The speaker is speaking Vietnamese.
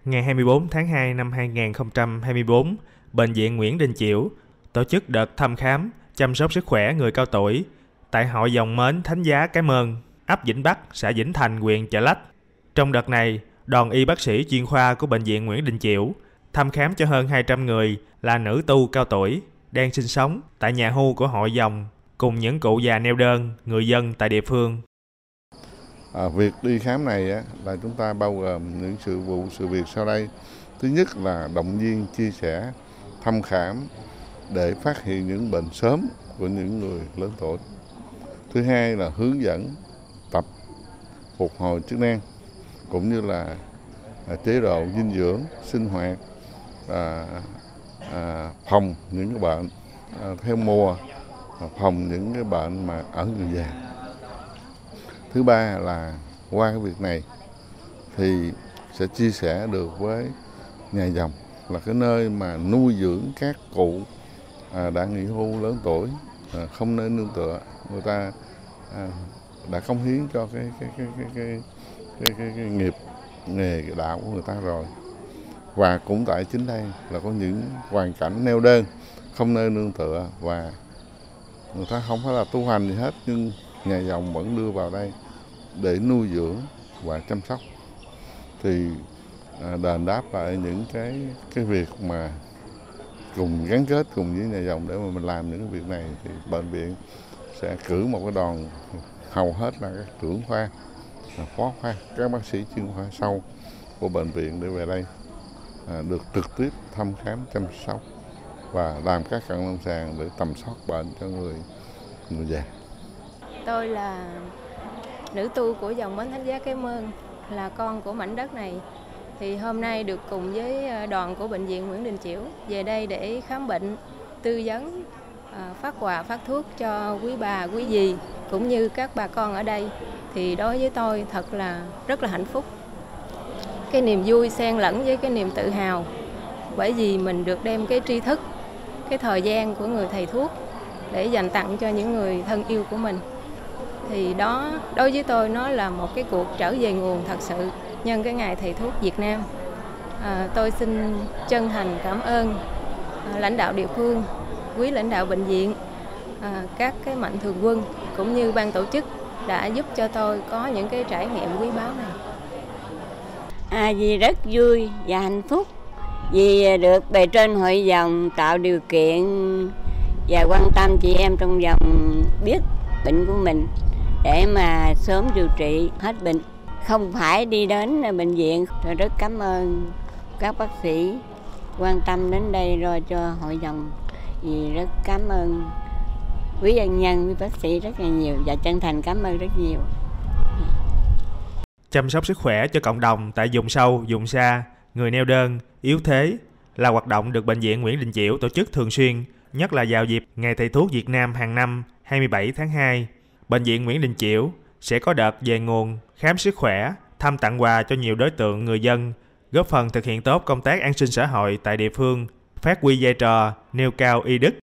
Ngày 24 tháng 2 năm 2024, Bệnh viện Nguyễn Đình Chiểu tổ chức đợt thăm khám, chăm sóc sức khỏe người cao tuổi tại hội Dòng Mến Thánh Giá Cái Mơn, ấp Vĩnh Bắc, xã Vĩnh Thành, huyện Chợ Lách. Trong đợt này, đoàn y bác sĩ chuyên khoa của Bệnh viện Nguyễn Đình Chiểu thăm khám cho hơn 200 người là nữ tu cao tuổi đang sinh sống tại nhà hưu của hội Dòng cùng những cụ già neo đơn, người dân tại địa phương. Việc đi khám này là chúng ta bao gồm những sự việc sau đây. Thứ nhất là động viên, chia sẻ, thăm khám để phát hiện những bệnh sớm của những người lớn tuổi. Thứ hai là hướng dẫn tập phục hồi chức năng cũng như là chế độ dinh dưỡng, sinh hoạt, phòng những cái bệnh theo mùa, phòng những cái bệnh mà ở người già. Thứ ba là qua cái việc này thì sẽ chia sẻ được với nhà Dòng là cái nơi mà nuôi dưỡng các cụ đã nghỉ hưu lớn tuổi, không nơi nương tựa, người ta đã cống hiến cho cái nghiệp nghề cái đạo của người ta rồi. Và cũng tại chính đây là có những hoàn cảnh neo đơn, không nơi nương tựa và người ta không phải là tu hành gì hết, nhưng nhà Dòng vẫn đưa vào đây để nuôi dưỡng và chăm sóc. Thì đền đáp lại những cái việc mà cùng gắn kết cùng với nhà Dòng để mà mình làm những cái việc này, thì bệnh viện sẽ cử một cái đoàn hầu hết là các trưởng khoa, phó khoa, các bác sĩ chuyên khoa sâu của bệnh viện để về đây được trực tiếp thăm khám, chăm sóc và làm các cận lâm sàng để tầm soát bệnh cho người già. Tôi là nữ tu của Dòng Mến Thánh Giá Cái Mơn, là con của mảnh đất này. Thì hôm nay được cùng với đoàn của Bệnh viện Nguyễn Đình Chiểu về đây để khám bệnh, tư vấn, phát quà, phát thuốc cho quý bà, quý dì cũng như các bà con ở đây. Thì đối với tôi thật là rất là hạnh phúc. Cái niềm vui xen lẫn với cái niềm tự hào, bởi vì mình được đem cái tri thức, cái thời gian của người thầy thuốc để dành tặng cho những người thân yêu của mình. Thì đó đối với tôi nó là một cái cuộc trở về nguồn thật sự nhân cái ngày thầy thuốc Việt Nam. Tôi xin chân thành cảm ơn lãnh đạo địa phương, quý lãnh đạo bệnh viện, các cái mạnh thường quân cũng như ban tổ chức đã giúp cho tôi có những cái trải nghiệm quý báu này. Vì rất vui và hạnh phúc vì được bề trên hội Dòng tạo điều kiện và quan tâm chị em trong Dòng biết bệnh của mình để mà sớm điều trị hết bệnh, không phải đi đến bệnh viện. Tôi rất cảm ơn các bác sĩ quan tâm đến đây rồi cho hội Dòng, vì rất cảm ơn quý ân nhân, quý bác sĩ rất là nhiều và chân thành cảm ơn rất nhiều. Chăm sóc sức khỏe cho cộng đồng tại vùng sâu, vùng xa, người neo đơn, yếu thế là hoạt động được Bệnh viện Nguyễn Đình Chiểu tổ chức thường xuyên, nhất là vào dịp Ngày Thầy thuốc Việt Nam hàng năm 27 tháng 2. Bệnh viện Nguyễn Đình Chiểu sẽ có đợt về nguồn, khám sức khỏe, thăm tặng quà cho nhiều đối tượng người dân, góp phần thực hiện tốt công tác an sinh xã hội tại địa phương, phát huy vai trò nêu cao y đức,